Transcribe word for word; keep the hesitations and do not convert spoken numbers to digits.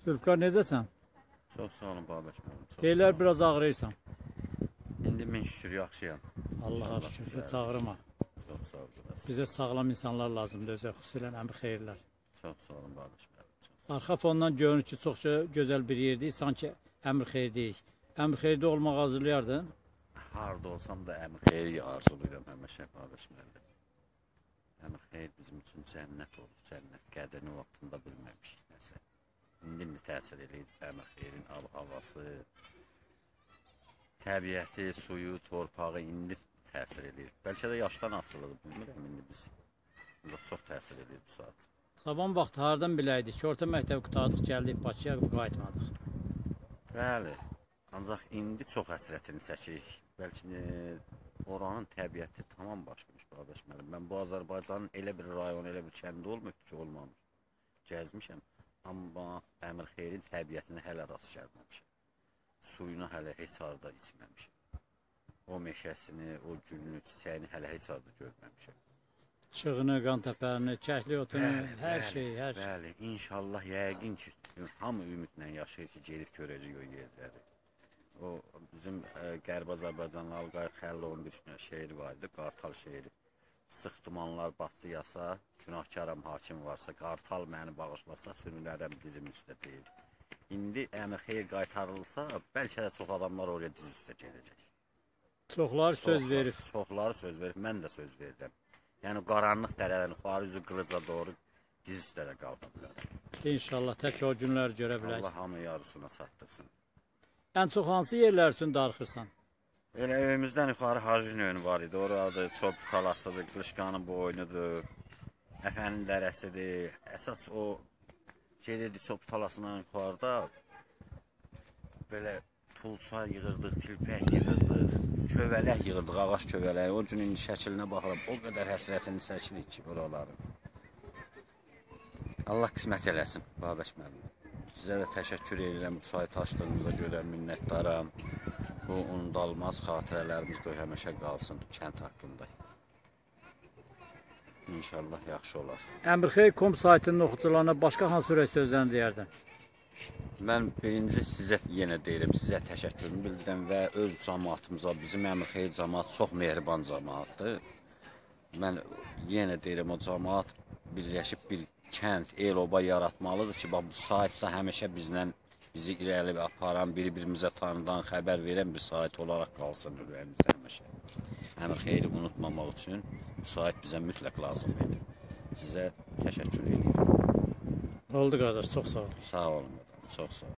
Zülfikar necəsən? Çox sağ olun Babək müəllim. Deyirlər biraz ağrıyırsan. İndi min şükür yaxşıyam. Allaha şükür, heç ağrıma. Çox sağ olun. Bizə sağlam insanlar lazımdır, özə xüsusilə əmri xeyirlər. Çox sağ olun Babək müəllim. Arxa fondan görünür ki, çox gözəl bir yerdir, sanki əmri xeyirdəyik. Əmri xeyirdə olmaq arzulayardın? Harda olsam da əmri xeyri arzulayıram həmişə Babək müəllim. Əmri xeyir bizim üçün cənnət olur, cənnət. Qədrini vaxtında bilməmişik nəsə. İndi indi təsir edir əmri xeyrin ab-havası, təbiəti, suyu, torpağı indi təsir edir. Bəlkə də yaşdan asılıdır, bilmirəm indi biz. Bizə çox təsir edir bu saat. Sabah vaxtı hardan biləydik ki, orta məktəbi qutardıq, gəldik Bakıya qayıtmadıq. Bəli, ancaq indi çox həsrətini çəkirik. Bəlkə oranın təbiəti tamam başqamış Babək müəllim. Mən bu Azərbaycanın elə bir rayonu, elə bir kəndi olmuşdur ki, olmamış. Gəzmişəm, amma əmri xeyrin təbiətinə hələ rast gəlməmişəm. Suyunu hələ heç harda içməmişəm. O meşəsini, o gülünü, çiçəyini hələ heç harda görməmişəm. Çığını, qan təpərini, kəkli otunu, hər şey, hər şey. Bəli, inşallah yəqin ki, hamı ümidlə yaşayır ki, gedib görəcək o yerləri. O bizim Qərb Azərbaycanlı Alqayıq Xəllovun bir şeiri var idi, Qartal şeiri. Sıx dumanlar batdı yasa, günahkaram hakim varsa, qartal məni bağışlasa, sürünərəm dizim üstə deyir. İndi əmri xeyir qaytarılsa, bəlkə də çox adamlar oraya diz üstə gedəcək. Çoxlar söz verir. Çoxları söz verir, mən də söz verirəm. Yəni qaranlıq dərələrin xuarı üzü qılıca doğru diz üstə də qalqa bilər. İnşallah tək o günlər görə bilək. Allah hamı yarısına çatdırsın. Ən çox hansı yerlər üçün darıxırsan? Elə evimizdən yuxarı Hacın önü var idi. Orada Çop talasıdır, Qışqanın boynudur, Əfənin dərəsidir. Əsas o gedirdi Çop talasından yuxarıda belə tulça yığırdıq, tilpək yığırdıq, kövələk yığırdıq, ağac kövələyi. O gün indi şəklinə baxıram, o qədər həsrətini çəkirik ki, buraları. Allah qismət eləsin, Babək müəllim. Sizə də təşəkkür edirəm, bu sayt açdığınıza görə minnətdaram. Bu unudulmaz xatirələrimiz qoy həmişə qalsın kənd haqqında. İnşallah yaxşı olar. Əmrxeyir nöqtə com saytının oxucularına başqa hansı ürək sözlərini deyərdin? Mən birinci sizə yenə deyirəm, sizə təşəkkürümü bildirəm və öz cəmaatımıza, bizim Əmrxeyir cəmaat çox mehriban cəmaatdır. Mən yenə deyirəm, o cəmaat birləşib bir kənd, el-oba yaratmalıdır ki, bu saytda həmişə bizlə bizi irəli aparan, bir-birimizə tanıdan, xəbər verən bir sayt olaraq qalsın ürəyimizdə həmişə. Əmrxeyri unutmamaq üçün bu sayt bizə mütləq lazım idi. Sizə təşəkkür edirəm. Oldu qardaş, çox sağ ol. Sağ olun, çox sağ olun.